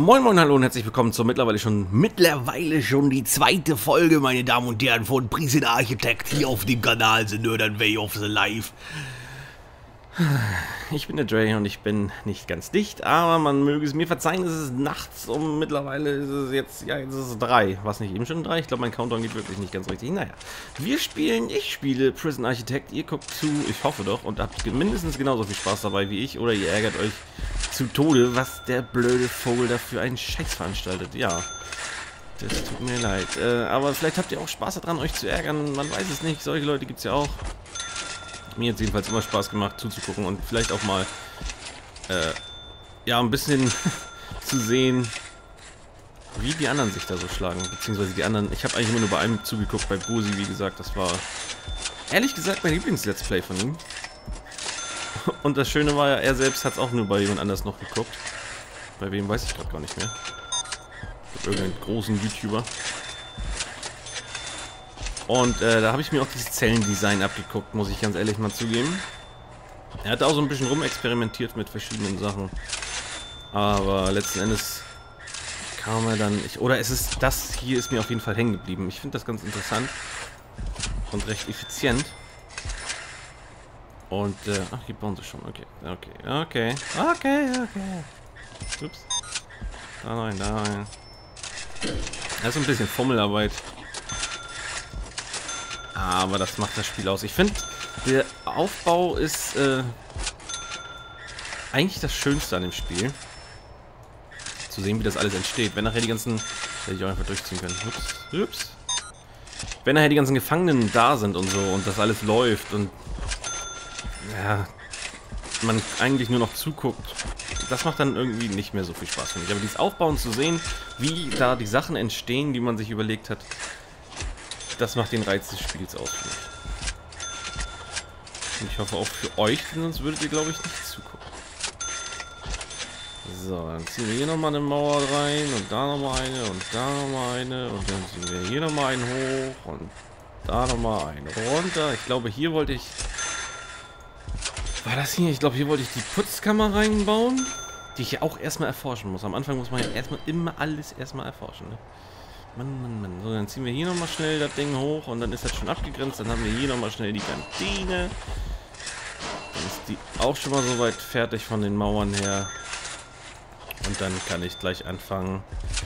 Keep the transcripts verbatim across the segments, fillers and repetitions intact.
Moin moin, hallo und herzlich willkommen zur mittlerweile schon, mittlerweile schon die zweite Folge, meine Damen und Herren, von Prison Architect hier auf dem Kanal The Northern Way of the Life. Ich bin der Dre und ich bin nicht ganz dicht, aber man möge es mir verzeihen, es ist nachts und mittlerweile ist es jetzt, ja, jetzt ist es drei. Was nicht eben schon drei? Ich glaube, mein Countdown geht wirklich nicht ganz richtig. Naja, wir spielen, ich spiele Prison Architect, ihr guckt zu, ich hoffe doch, und habt mindestens genauso viel Spaß dabei wie ich, oder ihr ärgert euch zu Tode, was der blöde Vogel da für einen Scheiß veranstaltet. Ja, das tut mir leid. Äh, aber vielleicht habt ihr auch Spaß daran, euch zu ärgern, man weiß es nicht, solche Leute gibt es ja auch. Mir hat es jedenfalls immer Spaß gemacht zuzugucken und vielleicht auch mal äh, ja, ein bisschen zu sehen, wie die anderen sich da so schlagen, beziehungsweise die anderen. Ich habe eigentlich immer nur bei einem zugeguckt, bei Bosi, wie gesagt, das war ehrlich gesagt mein Lieblings-Let's Play von ihm. Und das Schöne war ja, er selbst hat es auch nur bei jemand anders noch geguckt. Bei wem weiß ich gerade gar nicht mehr. Bei irgendeinem großen YouTuber. Und äh, da habe ich mir auch dieses Zellendesign abgeguckt, muss ich ganz ehrlich mal zugeben. Er hat auch so ein bisschen rumexperimentiert mit verschiedenen Sachen. Aber letzten Endes kam er dann... Ich, oder es ist das hier ist mir auf jeden Fall hängen geblieben. Ich finde das ganz interessant und recht effizient. Und, äh, ach, hier bauen sie schon. Okay, okay, okay, okay, okay. Ups. Da rein, da rein. Das ist ein bisschen Fummelarbeit. Aber das macht das Spiel aus. Ich finde, der Aufbau ist äh, eigentlich das Schönste an dem Spiel. Zu sehen, wie das alles entsteht. Wenn nachher die ganzen... Hätte ich auch einfach durchziehen können. Ups, ups. Wenn nachher die ganzen Gefangenen da sind und so und das alles läuft und... Ja, man eigentlich nur noch zuguckt. Das macht dann irgendwie nicht mehr so viel Spaß, finde ich. Aber dieses Aufbauen zu sehen, wie da die Sachen entstehen, die man sich überlegt hat, das macht den Reiz des Spiels aus, finde ich. Und ich hoffe auch für euch, sonst würdet ihr, glaube ich, nicht zugucken. So, dann ziehen wir hier nochmal eine Mauer rein und da nochmal eine und da nochmal eine und dann ziehen wir hier nochmal einen hoch und da nochmal einen runter. Ich glaube, hier wollte ich... War das hier? Ich glaube, hier wollte ich die Putzkammer reinbauen, die ich ja auch erstmal erforschen muss. Am Anfang muss man ja erstmal immer alles erstmal erforschen, ne? Mann, Mann, Mann. So, dann ziehen wir hier nochmal schnell das Ding hoch und dann ist das schon abgegrenzt. Dann haben wir hier nochmal schnell die Kantine. Dann ist die auch schon mal soweit fertig von den Mauern her. Und dann kann ich gleich anfangen.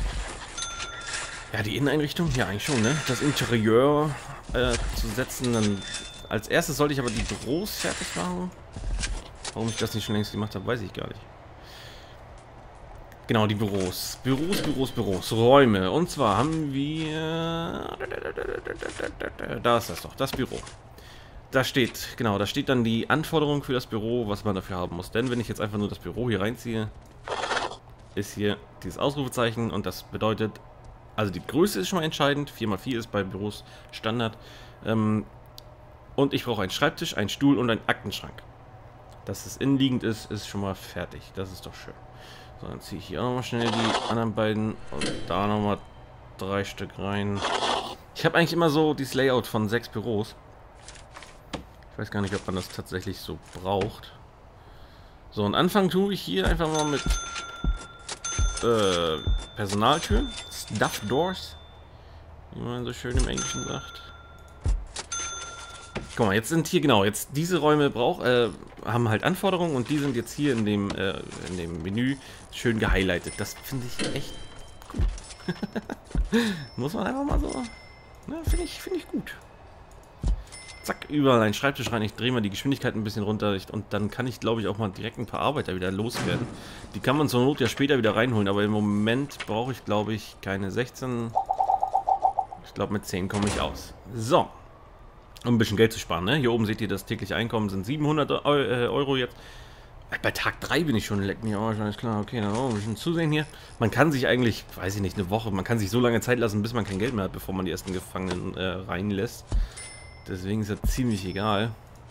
Ja, die Inneneinrichtung? Ja, eigentlich schon, ne? Das Interieur äh, zu setzen. Dann als erstes sollte ich aber die Büros fertig machen. Warum ich das nicht schon längst gemacht habe, weiß ich gar nicht. Genau, die Büros. Büros, Büros, Büros. Räume. Und zwar haben wir... Da ist das doch, das Büro. Da steht, genau, da steht dann die Anforderung für das Büro, was man dafür haben muss. Denn wenn ich jetzt einfach nur das Büro hier reinziehe, ist hier dieses Ausrufezeichen und das bedeutet, also die Größe ist schon mal entscheidend. vier mal vier ist bei Büros Standard. Ähm, und ich brauche einen Schreibtisch, einen Stuhl und einen Aktenschrank. Dass es innenliegend ist, ist schon mal fertig. Das ist doch schön. So, dann ziehe ich hier auch nochmal schnell die anderen beiden und da nochmal drei Stück rein. Ich habe eigentlich immer so dieses Layout von sechs Büros. Ich weiß gar nicht, ob man das tatsächlich so braucht. So, und Anfang tue ich hier einfach mal mit äh, Personaltüren. Stuff Doors. Wie man so schön im Englischen sagt. Guck mal, jetzt sind hier, genau, jetzt diese Räume brauch, äh, haben halt Anforderungen und die sind jetzt hier in dem, äh, in dem Menü schön gehighlightet. Das finde ich echt gut. Muss man einfach mal so, ne, finde ich, finde ich gut. Zack, überall ein Schreibtisch rein, ich drehe mal die Geschwindigkeit ein bisschen runter und dann kann ich, glaube ich, auch mal direkt ein paar Arbeiter wieder loswerden. Die kann man zur Not ja später wieder reinholen, aber im Moment brauche ich, glaube ich, keine sechzehn. Ich glaube, mit zehn komme ich aus. So. Um ein bisschen Geld zu sparen, ne? Hier oben seht ihr, das tägliche Einkommen sind siebenhundert Euro jetzt. Bei Tag drei bin ich schon, leck mich auch, alles klar, okay, dann auch ein bisschen zusehen hier. Man kann sich eigentlich, weiß ich nicht, eine Woche, man kann sich so lange Zeit lassen, bis man kein Geld mehr hat, bevor man die ersten Gefangenen äh, reinlässt. Deswegen ist das ziemlich egal.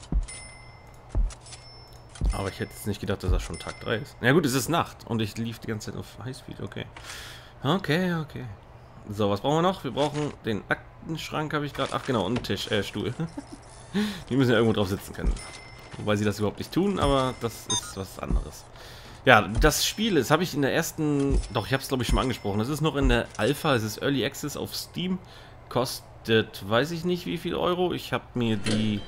Aber ich hätte jetzt nicht gedacht, dass das schon Tag drei ist. Na ja, gut, es ist Nacht und ich lief die ganze Zeit auf Highspeed, okay. Okay, okay. So, was brauchen wir noch? Wir brauchen den Aktenschrank, habe ich gerade. Ach genau, und einen Tisch, äh, Stuhl. Die müssen ja irgendwo drauf sitzen können. Wobei sie das überhaupt nicht tun, aber das ist was anderes. Ja, das Spiel, das habe ich in der ersten, doch, ich habe es glaube ich schon mal angesprochen, das ist noch in der Alpha, es ist Early Access auf Steam, kostet, weiß ich nicht wie viel Euro, ich habe mir die,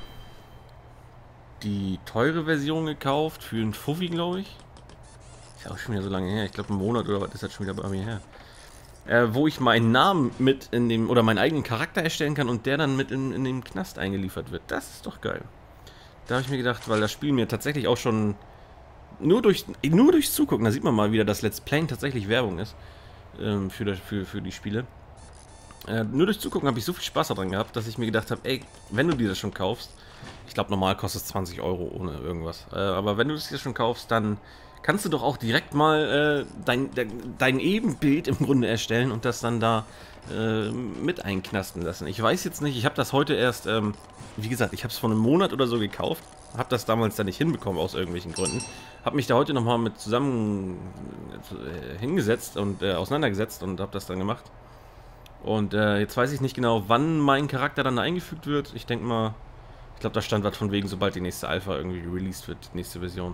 die teure Version gekauft, für einen Fuffi glaube ich, ist auch schon wieder so lange her, ich glaube einen Monat oder was ist das schon wieder bei mir her, äh, wo ich meinen Namen mit in dem, oder meinen eigenen Charakter erstellen kann und der dann mit in, in den Knast eingeliefert wird, das ist doch geil. Da habe ich mir gedacht, weil das Spiel mir tatsächlich auch schon Nur durch nur durchs Zugucken, da sieht man mal wieder, dass Let's Playen tatsächlich Werbung ist ähm, für, das, für, für die Spiele. Äh, nur durch Zugucken habe ich so viel Spaß daran gehabt, dass ich mir gedacht habe, ey, wenn du dir das schon kaufst, ich glaube normal kostet es zwanzig Euro ohne irgendwas, äh, aber wenn du das dir schon kaufst, dann kannst du doch auch direkt mal äh, dein, dein, dein Ebenbild im Grunde erstellen und das dann da äh, mit einknasten lassen. Ich weiß jetzt nicht, ich habe das heute erst, ähm, wie gesagt, ich habe es vor einem Monat oder so gekauft. Habe das damals dann nicht hinbekommen aus irgendwelchen Gründen. Habe mich da heute nochmal mit zusammen äh, hingesetzt und äh, auseinandergesetzt und habe das dann gemacht. Und äh, jetzt weiß ich nicht genau, wann mein Charakter dann da eingefügt wird. Ich denke mal, ich glaube, da stand was von wegen, sobald die nächste Alpha irgendwie released wird, die nächste Version.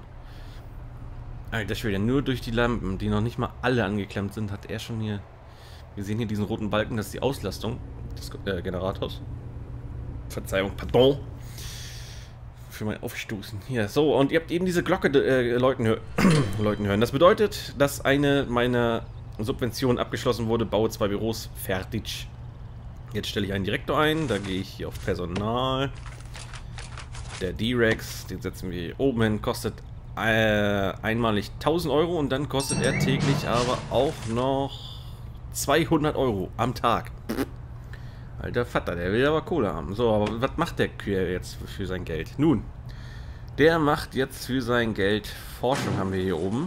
Alter Schwede, nur durch die Lampen, die noch nicht mal alle angeklemmt sind, hat er schon hier... Wir sehen hier diesen roten Balken, das ist die Auslastung des äh, Generators. Verzeihung, pardon. Für mein Aufstoßen. Hier, so, und ihr habt eben diese Glocke äh, läuten, hör läuten hören. Das bedeutet, dass eine meiner Subventionen abgeschlossen wurde. Baue zwei Büros, fertig. Jetzt stelle ich einen Direktor ein. Da gehe ich hier auf Personal. Der D-Rex, den setzen wir hier oben hin. Kostet äh, einmalig tausend Euro und dann kostet er täglich aber auch noch zweihundert Euro am Tag. Alter Vater, der will aber Kohle haben. So, aber was macht der Kühe jetzt für sein Geld? Nun, der macht jetzt für sein Geld Forschung, haben wir hier oben.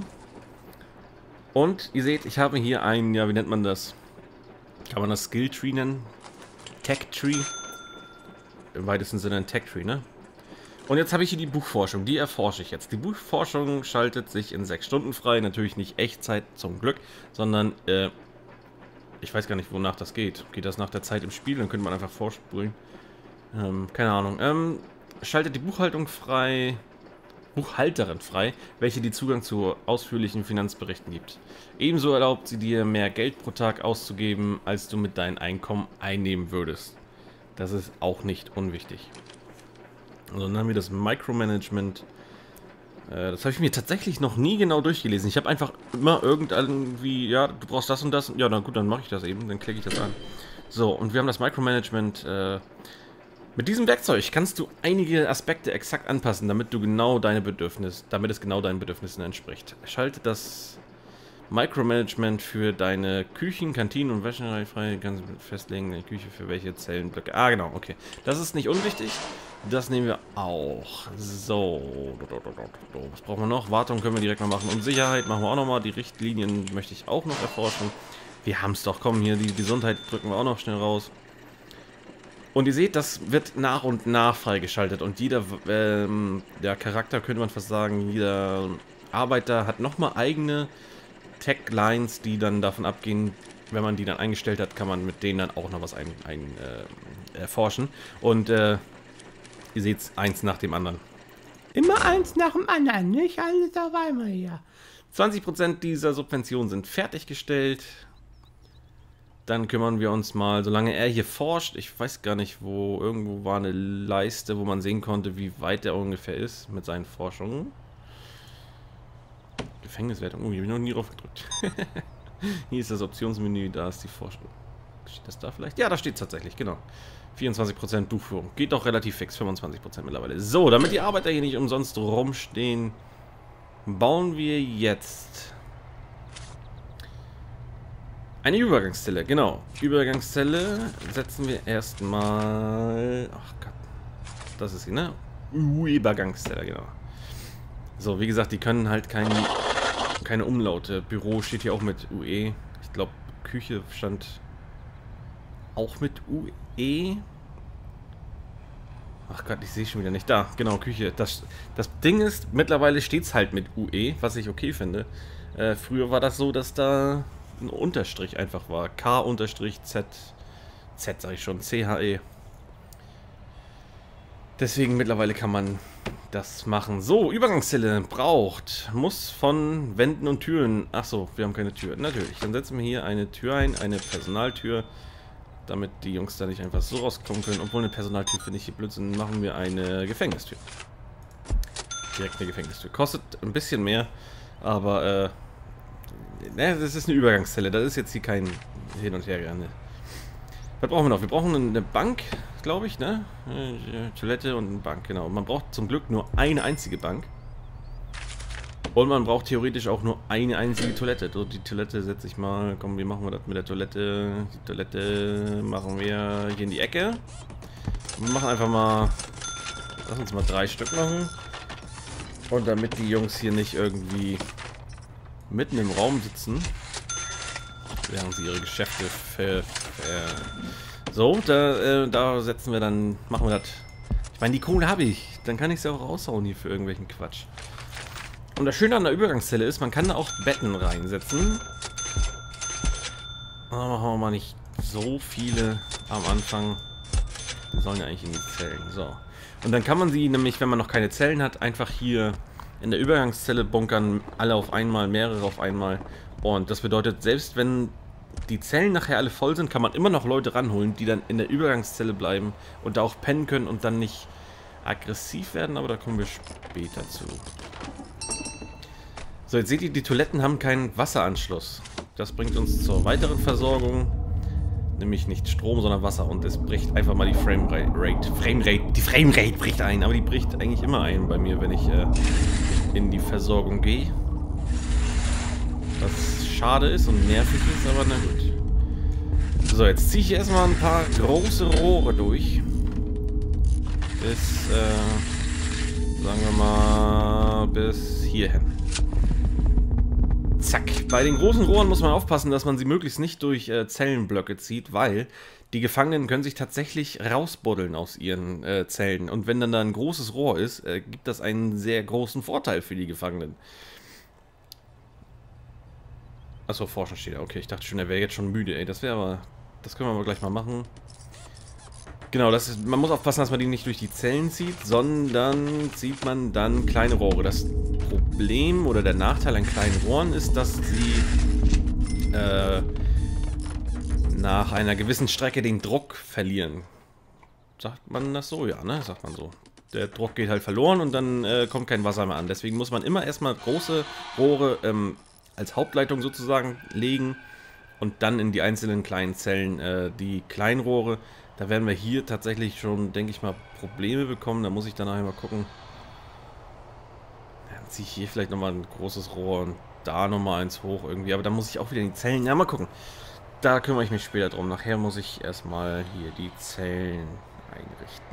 Und ihr seht, ich habe hier einen, ja, wie nennt man das? Kann man das Skill Tree nennen? Tech Tree? Im weitesten Sinne ein Tech Tree, ne? Und jetzt habe ich hier die Buchforschung, die erforsche ich jetzt. Die Buchforschung schaltet sich in sechs Stunden frei, natürlich nicht Echtzeit zum Glück, sondern, äh, ich weiß gar nicht, wonach das geht. Geht das nach der Zeit im Spiel? Dann könnte man einfach vorspulen. Ähm, keine Ahnung. Ähm, schaltet die Buchhaltung frei, Buchhalterin frei, welche die Zugang zu ausführlichen Finanzberichten gibt. Ebenso erlaubt sie dir, mehr Geld pro Tag auszugeben, als du mit deinem Einkommen einnehmen würdest. Das ist auch nicht unwichtig. Also dann haben wir das Micromanagement. Das habe ich mir tatsächlich noch nie genau durchgelesen. Ich habe einfach immer irgendwie, ja, du brauchst das und das. Ja, na gut, dann mache ich das eben. Dann klicke ich das an. So, und wir haben das Micromanagement. Äh, mit diesem Werkzeug kannst du einige Aspekte exakt anpassen, damit du genau deine Bedürfnisse, damit es genau deinen Bedürfnissen entspricht. Schalte das Micromanagement für deine Küchen, Kantinen und Wäscherei frei. Kannst du festlegen, eine Küche für welche Zellenblöcke. Ah, genau, okay. Das ist nicht unwichtig. Das nehmen wir auch. So. Was brauchen wir noch? Wartung können wir direkt mal machen. Und Sicherheit machen wir auch nochmal. Die Richtlinien möchte ich auch noch erforschen. Wir haben es doch. Komm, hier die Gesundheit drücken wir auch noch schnell raus. Und ihr seht, das wird nach und nach freigeschaltet. Und jeder ähm, der Charakter, könnte man fast sagen, jeder Arbeiter hat nochmal eigene Tech-Lines, die dann davon abgehen, wenn man die dann eingestellt hat, kann man mit denen dann auch noch was ein, ein, äh, erforschen. Und äh, ihr seht es eins nach dem anderen. Immer eins nach dem anderen, nicht alles auf einmal hier. zwanzig Prozent dieser Subventionen sind fertiggestellt. Dann kümmern wir uns mal, solange er hier forscht, ich weiß gar nicht, wo, irgendwo war eine Leiste, wo man sehen konnte, wie weit er ungefähr ist mit seinen Forschungen. Gefängniswertung, oh, hier habe ich noch nie drauf gedrückt. Hier ist das Optionsmenü, da ist die Forschung. Steht das da vielleicht? Ja, da steht es tatsächlich, genau. vierundzwanzig Prozent Buchführung. Geht doch relativ fix, fünfundzwanzig Prozent mittlerweile. So, damit die Arbeiter hier nicht umsonst rumstehen, bauen wir jetzt eine Übergangszelle, genau. Übergangszelle setzen wir erstmal... Ach Gott, das ist sie, ne? Übergangszelle, genau. So, wie gesagt, die können halt kein, keine Umlaute. Büro steht hier auch mit U E. Ich glaube, Küche stand auch mit U E. Ach Gott, ich sehe schon wieder nicht. Da, genau, Küche. Das, das Ding ist, mittlerweile steht es halt mit U E, was ich okay finde. Äh, früher war das so, dass da ein Unterstrich einfach war. K-Z. Z sage ich schon. C H E. Deswegen mittlerweile kann man das machen. So, Übergangszelle braucht, muss von Wänden und Türen. Achso, wir haben keine Tür. Natürlich, dann setzen wir hier eine Tür ein, eine Personaltür, damit die Jungs da nicht einfach so rauskommen können. Obwohl eine Personaltür finde ich hier Blödsinn, machen wir eine Gefängnistür. Direkt eine Gefängnistür. Kostet ein bisschen mehr, aber äh, ne, das ist eine Übergangszelle. Das ist jetzt hier kein Hin- und Herrennen. Was brauchen wir noch? Wir brauchen eine Bank, glaube ich, ne? Toilette und eine Bank, genau. Man braucht zum Glück nur eine einzige Bank. Und man braucht theoretisch auch nur eine einzige Toilette. So, die Toilette setze ich mal. Komm, wie machen wir das mit der Toilette? Die Toilette machen wir hier in die Ecke. Wir machen einfach mal. Lass uns mal drei Stück machen. Und damit die Jungs hier nicht irgendwie mitten im Raum sitzen, während sie ihre Geschäfte ver... ver so, da, äh, da setzen wir dann... Machen wir das... Ich meine, die Kohle habe ich. Dann kann ich sie auch raushauen hier für irgendwelchen Quatsch. Und das Schöne an der Übergangszelle ist, man kann da auch Betten reinsetzen. Aber machen wir mal nicht so viele am Anfang. Die sollen ja eigentlich in die Zellen. So. Und dann kann man sie nämlich, wenn man noch keine Zellen hat, einfach hier in der Übergangszelle bunkern. Alle auf einmal, mehrere auf einmal. Und das bedeutet, selbst wenn die Zellen nachher alle voll sind, kann man immer noch Leute ranholen, die dann in der Übergangszelle bleiben und da auch pennen können und dann nicht aggressiv werden, aber da kommen wir später zu. So, jetzt seht ihr, die Toiletten haben keinen Wasseranschluss. Das bringt uns zur weiteren Versorgung, nämlich nicht Strom, sondern Wasser, und es bricht einfach mal die Framerate, Framerate, die Framerate bricht ein, aber die bricht eigentlich immer ein bei mir, wenn ich äh, in die Versorgung gehe. Was schade ist und nervig ist, aber na gut. So, jetzt ziehe ich erstmal ein paar große Rohre durch. Bis, äh, sagen wir mal, bis hierhin. Zack. Bei den großen Rohren muss man aufpassen, dass man sie möglichst nicht durch äh, Zellenblöcke zieht, weil die Gefangenen können sich tatsächlich rausbuddeln aus ihren äh, Zellen. Und wenn dann da ein großes Rohr ist, äh, gibt das einen sehr großen Vorteil für die Gefangenen. Achso, Forschen steht da. Okay, ich dachte schon, er wäre jetzt schon müde, ey. Das wäre aber... Das können wir aber gleich mal machen. Genau, das ist, man muss aufpassen, dass man die nicht durch die Zellen zieht, sondern zieht man dann kleine Rohre. Das Problem oder der Nachteil an kleinen Rohren ist, dass sie äh, nach einer gewissen Strecke den Druck verlieren. Sagt man das so? Ja, ne? Sagt man so. Der Druck geht halt verloren und dann äh, kommt kein Wasser mehr an. Deswegen muss man immer erstmal große Rohre ähm, als Hauptleitung sozusagen legen und dann in die einzelnen kleinen Zellen äh, die kleinen Rohre. Da werden wir hier tatsächlich schon, denke ich mal, Probleme bekommen. Da muss ich dann nachher mal gucken. Dann ziehe ich hier vielleicht nochmal ein großes Rohr und da nochmal eins hoch irgendwie. Aber da muss ich auch wieder in die Zellen. Ja, mal gucken. Da kümmere ich mich später drum. Nachher muss ich erstmal hier die Zellen einrichten.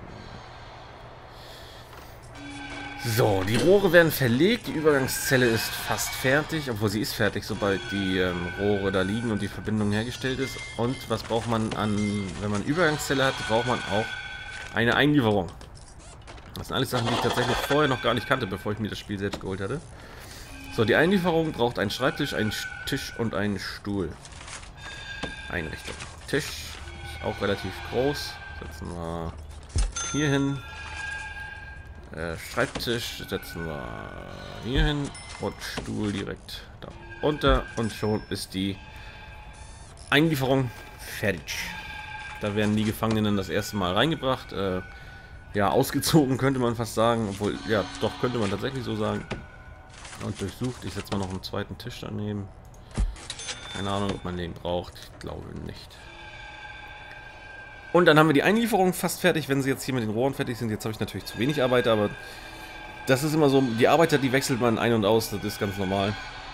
So, die Rohre werden verlegt, die Übergangszelle ist fast fertig, obwohl sie ist fertig, sobald die ähm, Rohre da liegen und die Verbindung hergestellt ist. Und was braucht man an, wenn man eine Übergangszelle hat, braucht man auch eine Einlieferung. Das sind alles Sachen, die ich tatsächlich vorher noch gar nicht kannte, bevor ich mir das Spiel selbst geholt hatte. So, die Einlieferung braucht einen Schreibtisch, einen Tisch und einen Stuhl. Einrichtung. Tisch ist auch relativ groß, setzen wir hier hin. Schreibtisch setzen wir hier hin und Stuhl direkt da unter und schon ist die Einlieferung fertig. Da werden die Gefangenen das erste Mal reingebracht, äh, ja, ausgezogen könnte man fast sagen, obwohl, ja, doch könnte man tatsächlich so sagen. Und durchsucht. Ich setze mal noch einen zweiten Tisch daneben. Keine Ahnung, ob man den braucht. Ich glaube nicht. Und dann haben wir die Einlieferung fast fertig, wenn sie jetzt hier mit den Rohren fertig sind. Jetzt habe ich natürlich zu wenig Arbeiter, aber das ist immer so, die Arbeiter, die wechselt man ein und aus, das ist ganz normal.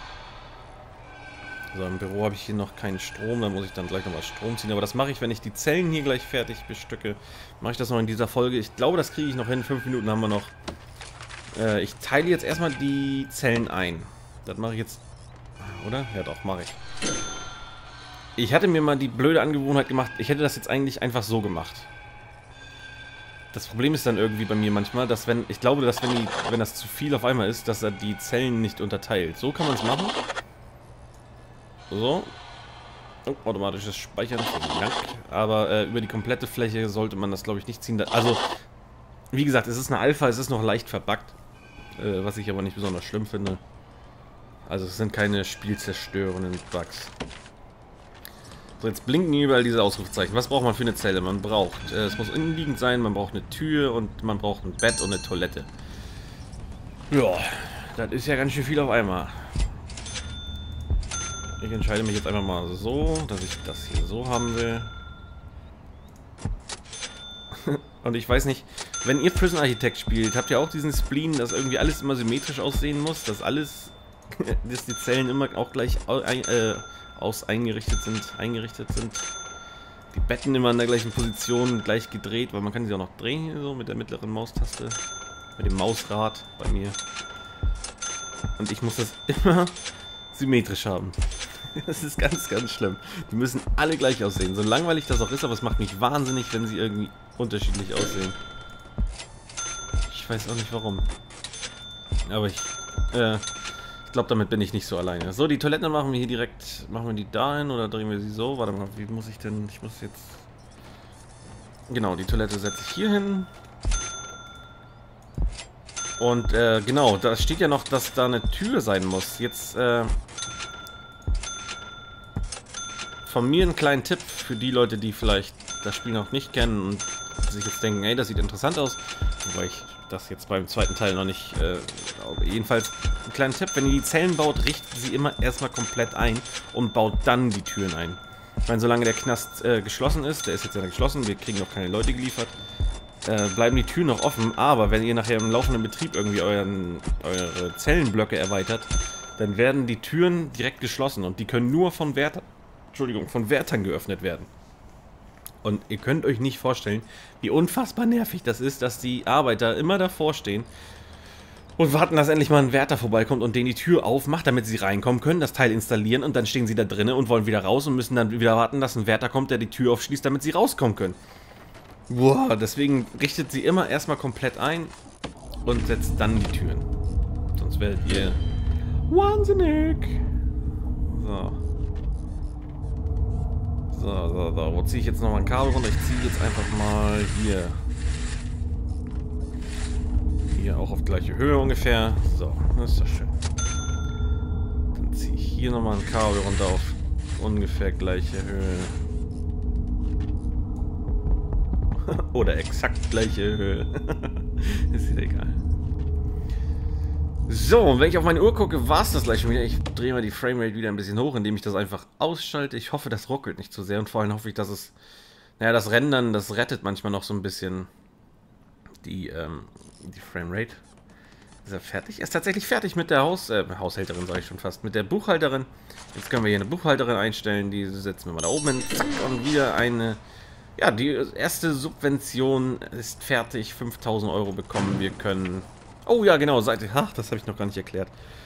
So, im Büro habe ich hier noch keinen Strom, da muss ich dann gleich nochmal Strom ziehen. Aber das mache ich, wenn ich die Zellen hier gleich fertig bestücke. Mache ich das noch in dieser Folge. Ich glaube, das kriege ich noch hin. Fünf Minuten haben wir noch. Äh, ich teile jetzt erstmal die Zellen ein. Das mache ich jetzt... Oder? Ja doch, mache ich. Ich hatte mir mal die blöde Angewohnheit gemacht, ich hätte das jetzt eigentlich einfach so gemacht. Das Problem ist dann irgendwie bei mir manchmal, dass wenn, ich glaube, dass wenn, die, wenn das zu viel auf einmal ist, dass er die Zellen nicht unterteilt. So kann man es machen. So. Oh, automatisches Speichern, vielen Dank. Aber äh, über die komplette Fläche sollte man das, glaube ich, nicht ziehen. Also, Wie gesagt, es ist eine Alpha, es ist noch leicht verbuggt. Äh, was ich aber nicht besonders schlimm finde. Also es sind keine spielzerstörenden Bugs. So, jetzt blinken überall diese Ausrufezeichen. Was braucht man für eine Zelle? Man braucht, äh, es muss innenliegend sein, man braucht eine Tür und man braucht ein Bett und eine Toilette. Ja, das ist ja ganz schön viel auf einmal. Ich entscheide mich jetzt einfach mal so, dass ich das hier so haben will. Und ich weiß nicht, wenn ihr Prison Architect spielt, habt ihr auch diesen Spleen, dass irgendwie alles immer symmetrisch aussehen muss, dass alles, dass die Zellen immer auch gleich äh, aus eingerichtet sind, eingerichtet sind. Die Betten immer in der gleichen Position, gleich gedreht, weil man kann sie auch noch drehen hier so mit der mittleren Maustaste, mit dem Mausrad bei mir. Und ich muss das immer symmetrisch haben. Das ist ganz, ganz schlimm. Die müssen alle gleich aussehen. So langweilig das auch ist, aber es macht mich wahnsinnig, wenn sie irgendwie unterschiedlich aussehen. Ich weiß auch nicht warum. Aber ich, äh, ich glaube, damit bin ich nicht so alleine. So, die Toiletten machen wir hier direkt, machen wir die dahin oder drehen wir sie so? Warte mal, wie muss ich denn, ich muss jetzt... Genau, die Toilette setze ich hier hin. Und, äh, genau, da steht ja noch, dass da eine Tür sein muss. Jetzt, äh... von mir einen kleinen Tipp für die Leute, die vielleicht das Spiel noch nicht kennen und sich jetzt denken, ey, das sieht interessant aus. Wobei ich das jetzt beim zweiten Teil noch nicht, äh, jedenfalls einen kleinen Tipp, wenn ihr die Zellen baut, richtet sie immer erstmal komplett ein und baut dann die Türen ein. Ich meine, solange der Knast äh, geschlossen ist, der ist jetzt ja geschlossen, wir kriegen noch keine Leute geliefert, äh, bleiben die Türen noch offen, aber wenn ihr nachher im laufenden Betrieb irgendwie euren, eure Zellenblöcke erweitert, dann werden die Türen direkt geschlossen und die können nur von Wärtern, Entschuldigung, von Wärtern geöffnet werden. Und ihr könnt euch nicht vorstellen, wie unfassbar nervig das ist, dass die Arbeiter immer davor stehen und warten, dass endlich mal ein Wärter vorbeikommt und denen die Tür aufmacht, damit sie reinkommen können, das Teil installieren und dann stehen sie da drinnen und wollen wieder raus und müssen dann wieder warten, dass ein Wärter kommt, der die Tür aufschließt, damit sie rauskommen können. Boah, deswegen richtet sie immer erstmal komplett ein und setzt dann die Türen. Sonst werdet ihr wahnsinnig. So. So, so, so. Wo ziehe ich jetzt nochmal ein Kabel runter? Ich ziehe jetzt einfach mal hier. Hier auch auf gleiche Höhe ungefähr. So, das ist doch schön. Dann ziehe ich hier nochmal ein Kabel runter auf ungefähr gleiche Höhe. Oder exakt gleiche Höhe. Ist ja egal. So, wenn ich auf meine Uhr gucke, war es das gleich schon wieder. Ich drehe mal die Framerate wieder ein bisschen hoch, indem ich das einfach ausschalte. Ich hoffe, das ruckelt nicht zu sehr und vor allem hoffe ich, dass es... Naja, das Rendern, das rettet manchmal noch so ein bisschen die, ähm, die Framerate. Ist er fertig? Er ist tatsächlich fertig mit der Haus... Äh, Haushälterin, sage ich schon fast. Mit der Buchhalterin. Jetzt können wir hier eine Buchhalterin einstellen. Die setzen wir mal da oben hin. Zack, und wieder eine... Ja, die erste Subvention ist fertig. fünftausend Euro bekommen. Wir können... Oh ja, genau, Seite. Ach, das habe ich noch gar nicht erklärt.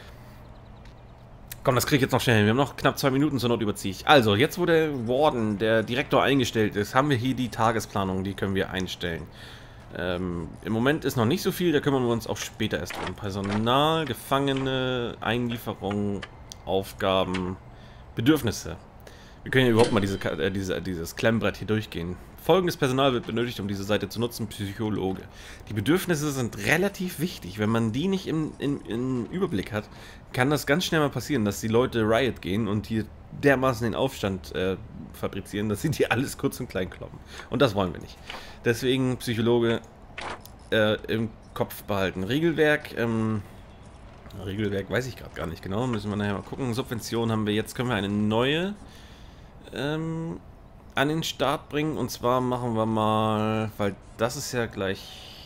Komm, das kriege ich jetzt noch schnell hin. Wir haben noch knapp zwei Minuten, zur Not überziehe ich. Also, jetzt wo der Warden, der Direktor, eingestellt ist, haben wir hier die Tagesplanung. Die können wir einstellen. Ähm, im Moment ist noch nicht so viel, da kümmern wir uns auch später erst drum. Personal, Gefangene, Einlieferung, Aufgaben, Bedürfnisse. Wir können ja überhaupt mal diese, äh, diese, dieses Klemmbrett hier durchgehen. Folgendes Personal wird benötigt, um diese Seite zu nutzen: Psychologe. Die Bedürfnisse sind relativ wichtig. Wenn man die nicht im, im, im Überblick hat, kann das ganz schnell mal passieren, dass die Leute Riot gehen und hier dermaßen den Aufstand äh, fabrizieren, dass sie die alles kurz und klein kloppen. Und das wollen wir nicht. Deswegen Psychologe äh, im Kopf behalten. Regelwerk, ähm, Regelwerk weiß ich gerade gar nicht genau, müssen wir nachher mal gucken. Subvention haben wir jetzt, können wir eine neue ähm, an den Start bringen, und zwar machen wir mal, weil das ist ja gleich,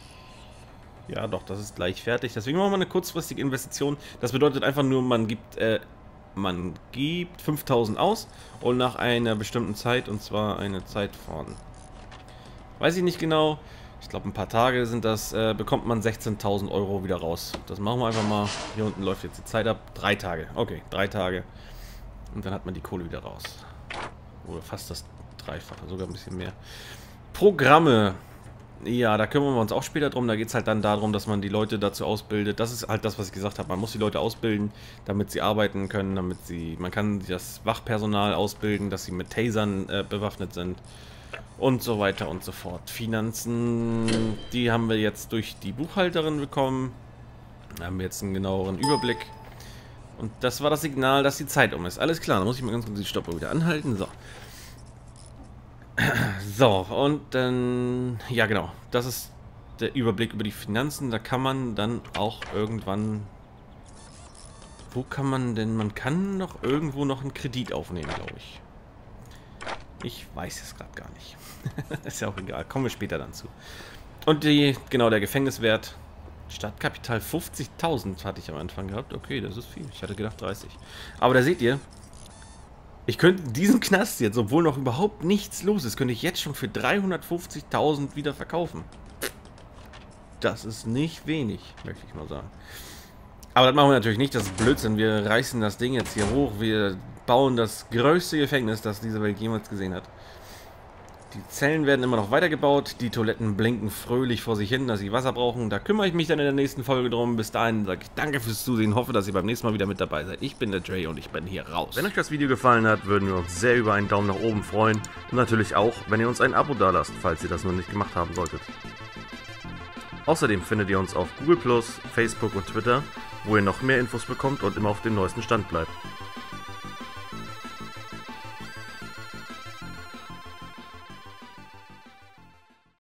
ja doch, das ist gleich fertig, deswegen machen wir mal eine kurzfristige Investition. Das bedeutet einfach nur, man gibt, äh, man gibt fünftausend aus und nach einer bestimmten Zeit, und zwar eine Zeit von, weiß ich nicht genau, ich glaube ein paar Tage sind das, äh, bekommt man sechzehntausend Euro wieder raus. Das machen wir einfach mal, hier unten läuft jetzt die Zeit ab, drei Tage, okay, drei Tage und dann hat man die Kohle wieder raus. Oder fast das Dreifache, sogar ein bisschen mehr. Programme. Ja, da kümmern wir uns auch später drum. Da geht es halt dann darum, dass man die Leute dazu ausbildet. Das ist halt das, was ich gesagt habe. Man muss die Leute ausbilden, damit sie arbeiten können, damit sie... Man kann das Wachpersonal ausbilden, dass sie mit Tasern äh, bewaffnet sind. und so weiter und so fort. Finanzen, die haben wir jetzt durch die Buchhalterin bekommen. Da haben wir jetzt einen genaueren Überblick. Und das war das Signal, dass die Zeit um ist. Alles klar, dann muss ich mal ganz kurz die Stoppuhr wieder anhalten. So. So, und dann... Ja, genau. Das ist der Überblick über die Finanzen. Da kann man dann auch irgendwann... Wo kann man denn... Man kann noch irgendwo noch einen Kredit aufnehmen, glaube ich. Ich weiß es gerade gar nicht. Ist ja auch egal. Kommen wir später dann zu. Und die... Genau, der Gefängniswert... Startkapital fünfzigtausend hatte ich am Anfang gehabt. Okay, das ist viel. Ich hatte gedacht dreißig. Aber da seht ihr, ich könnte diesen Knast jetzt, obwohl noch überhaupt nichts los ist, könnte ich jetzt schon für dreihundertfünfzigtausend wieder verkaufen. Das ist nicht wenig, möchte ich mal sagen. Aber das machen wir natürlich nicht, das ist Blödsinn. Wir reißen das Ding jetzt hier hoch. Wir bauen das größte Gefängnis, das diese Welt jemals gesehen hat. Die Zellen werden immer noch weitergebaut, die Toiletten blinken fröhlich vor sich hin, dass sie Wasser brauchen. Da kümmere ich mich dann in der nächsten Folge drum. Bis dahin sage ich danke fürs Zusehen, hoffe, dass ihr beim nächsten Mal wieder mit dabei seid. Ich bin der Dre und ich bin hier raus. Wenn euch das Video gefallen hat, würden wir uns sehr über einen Daumen nach oben freuen. Und natürlich auch, wenn ihr uns ein Abo dalasst, falls ihr das noch nicht gemacht haben solltet. Außerdem findet ihr uns auf Google plus, Facebook und Twitter, wo ihr noch mehr Infos bekommt und immer auf dem neuesten Stand bleibt.